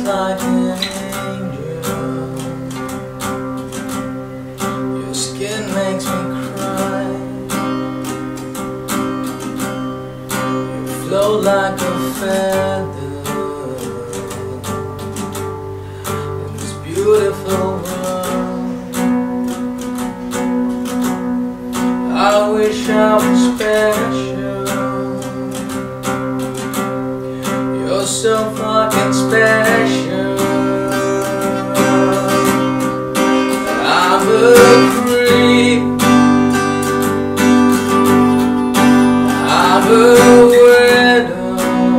like an angel. Your skin makes me cry. You float like a feather in this beautiful world. I wish I was special. You're so fucking special. I'm a creep. I'm a widow.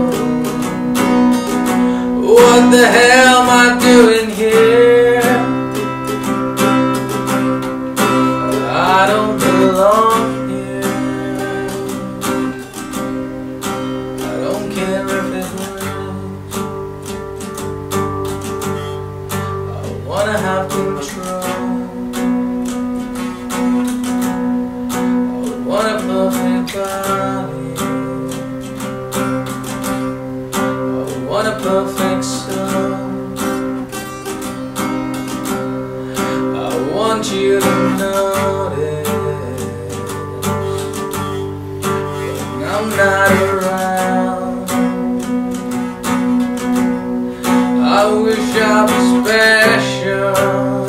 What the hell am I doing here? I don't belong here. I don't care if it rains. I wanna have control. I want a perfect body. I want a perfect soul. I want you to notice when I'm not around. I wish I was special.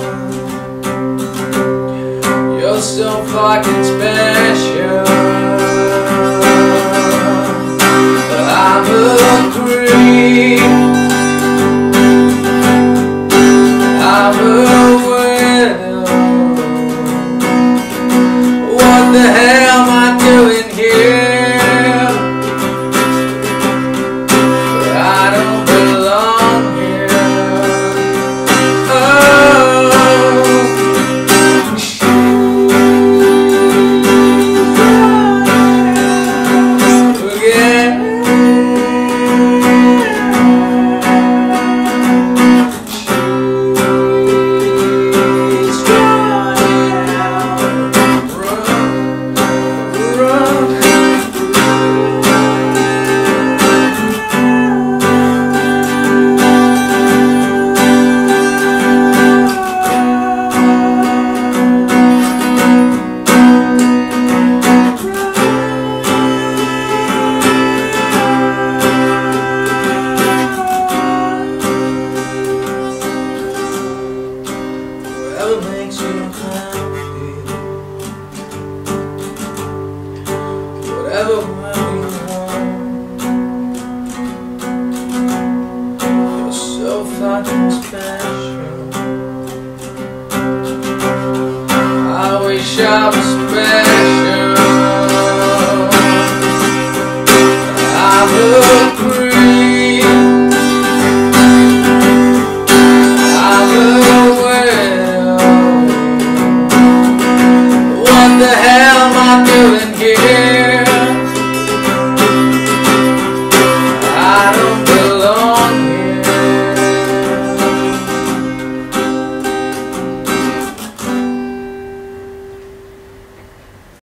You're so fucking special. I'm a creep. I'm a widow. What the hell am I doing here? I don't belong here. Oh, yeah. Whatever makes you happy, whatever you want. You're so fucking special. I wish I was special.